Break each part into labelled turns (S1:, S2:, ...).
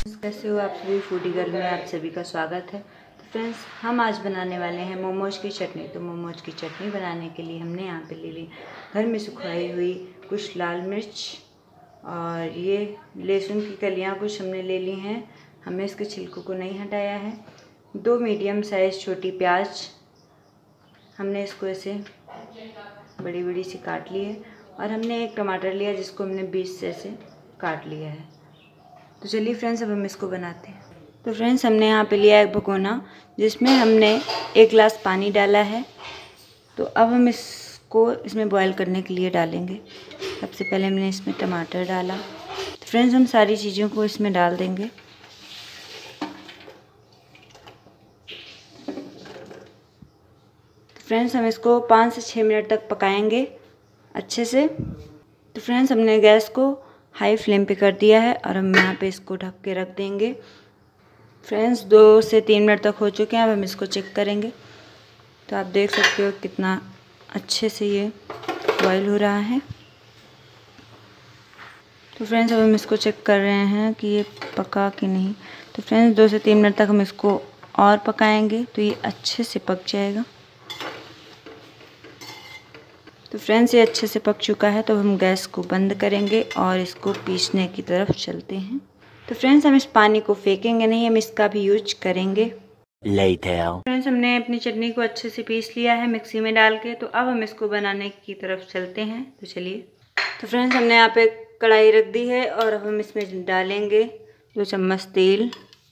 S1: कैसे हो आप सभी। फूडी गर्ल में आप सभी का स्वागत है। तो फ्रेंड्स, हम आज बनाने वाले हैं मोमोज की चटनी। तो मोमोज की चटनी बनाने के लिए हमने यहाँ पे ले ली घर में सुखाई हुई कुछ लाल मिर्च और ये लहसुन की कलियाँ कुछ हमने ले ली हैं। हमने इसके छिलकों को नहीं हटाया है। 2 मीडियम साइज़ छोटी प्याज हमने इसको ऐसे बड़ी बड़ी सी काट ली है और हमने एक टमाटर लिया जिसको हमने बीच से ऐसे काट लिया है। तो चलिए फ्रेंड्स, अब हम इसको बनाते हैं। तो फ्रेंड्स, हमने यहाँ पे लिया एक भगोना जिसमें हमने 1 गिलास पानी डाला है। तो अब हम इसको इसमें बॉईल करने के लिए डालेंगे। सबसे पहले हमने इसमें टमाटर डाला। तो फ्रेंड्स, हम सारी चीज़ों को इसमें डाल देंगे। तो फ्रेंड्स, हम इसको 5 से 6 मिनट तक पकाएंगे अच्छे से। तो फ्रेंड्स, हमने गैस को हाई फ्लेम पे कर दिया है और हम यहाँ पे इसको ढक के रख देंगे। फ्रेंड्स, 2 से 3 मिनट तक हो चुके हैं। अब हम इसको चेक करेंगे। तो आप देख सकते हो कितना अच्छे से ये बॉईल हो रहा है। तो फ्रेंड्स, अब हम इसको चेक कर रहे हैं कि ये पका कि नहीं। तो फ्रेंड्स, 2 से 3 मिनट तक हम इसको और पकाएंगे तो ये अच्छे से पक जाएगा। तो फ्रेंड्स, ये अच्छे से पक चुका है। तो हम गैस को बंद करेंगे और इसको पीसने की तरफ चलते हैं। तो फ्रेंड्स, हम इस पानी को फेंकेंगे नहीं, हम इसका भी यूज करेंगे। फ्रेंड्स, हमने अपनी चटनी को अच्छे से पीस लिया है मिक्सी में डाल के। तो अब हम इसको बनाने की तरफ चलते हैं। तो चलिए। तो फ्रेंड्स, हमने यहाँ पे कढ़ाई रख दी है और अब हम इसमें डालेंगे 2 चम्मच तेल।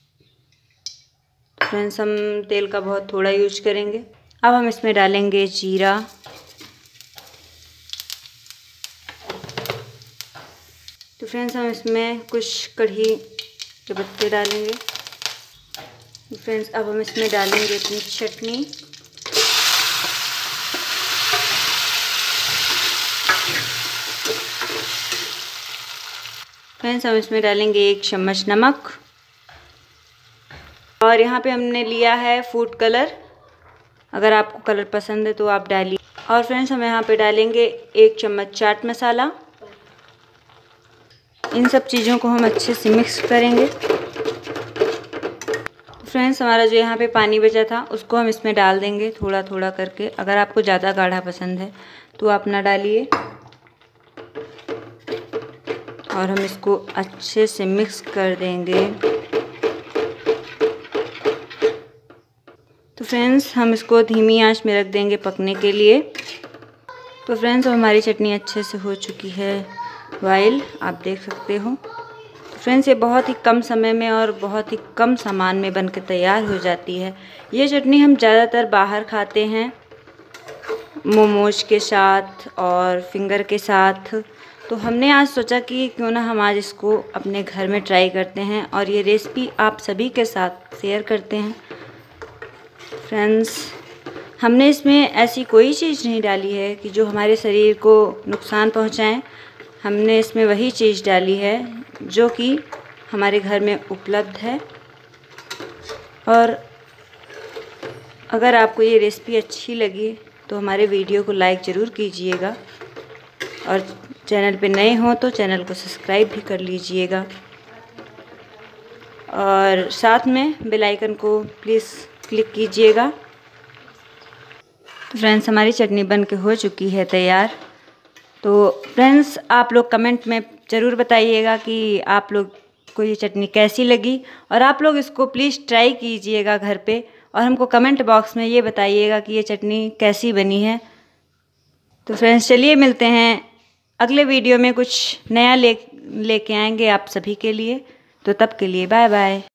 S1: तो फ्रेंड्स, हम तेल का बहुत थोड़ा यूज करेंगे। अब हम इसमें डालेंगे जीरा। तो फ्रेंड्स, हम इसमें कुछ कढ़ी के पत्ते डालेंगे। तो फ्रेंड्स, अब हम इसमें डालेंगे अपनी चटनी। फ्रेंड्स, हम इसमें डालेंगे 1 चम्मच नमक और यहाँ पे हमने लिया है फूड कलर। अगर आपको कलर पसंद है तो आप डालिए। और फ्रेंड्स, हम यहाँ पे डालेंगे 1 चम्मच चाट मसाला। इन सब चीज़ों को हम अच्छे से मिक्स करेंगे। फ्रेंड्स, हमारा जो यहाँ पे पानी बचा था उसको हम इसमें डाल देंगे थोड़ा थोड़ा करके। अगर आपको ज़्यादा गाढ़ा पसंद है तो आप ना डालिए। और हम इसको अच्छे से मिक्स कर देंगे। तो फ्रेंड्स, हम इसको धीमी आंच में रख देंगे पकने के लिए। तो फ्रेंड्स, हमारी चटनी अच्छे से हो चुकी है बॉईल, आप देख सकते हो। तो फ्रेंड्स, ये बहुत ही कम समय में और बहुत ही कम सामान में बनकर तैयार हो जाती है। ये चटनी हम ज़्यादातर बाहर खाते हैं मोमोज के साथ और फिंगर के साथ। तो हमने आज सोचा कि क्यों ना हम आज इसको अपने घर में ट्राई करते हैं और ये रेसिपी आप सभी के साथ शेयर करते हैं। फ्रेंड्स, हमने इसमें ऐसी कोई चीज़ नहीं डाली है कि जो हमारे शरीर को नुकसान पहुंचाएं। हमने इसमें वही चीज़ डाली है जो कि हमारे घर में उपलब्ध है। और अगर आपको ये रेसिपी अच्छी लगी तो हमारे वीडियो को लाइक ज़रूर कीजिएगा और चैनल पे नए हों तो चैनल को सब्सक्राइब भी कर लीजिएगा और साथ में बेल आइकन को प्लीज़ क्लिक कीजिएगा। तो फ्रेंड्स, हमारी चटनी बन के हो चुकी है तैयार। तो फ्रेंड्स, आप लोग कमेंट में ज़रूर बताइएगा कि आप लोग को ये चटनी कैसी लगी और आप लोग इसको प्लीज़ ट्राई कीजिएगा घर पे और हमको कमेंट बॉक्स में ये बताइएगा कि ये चटनी कैसी बनी है। तो फ्रेंड्स, चलिए मिलते हैं अगले वीडियो में। कुछ नया लेके आएंगे आप सभी के लिए। तो तब के लिए बाय बाय।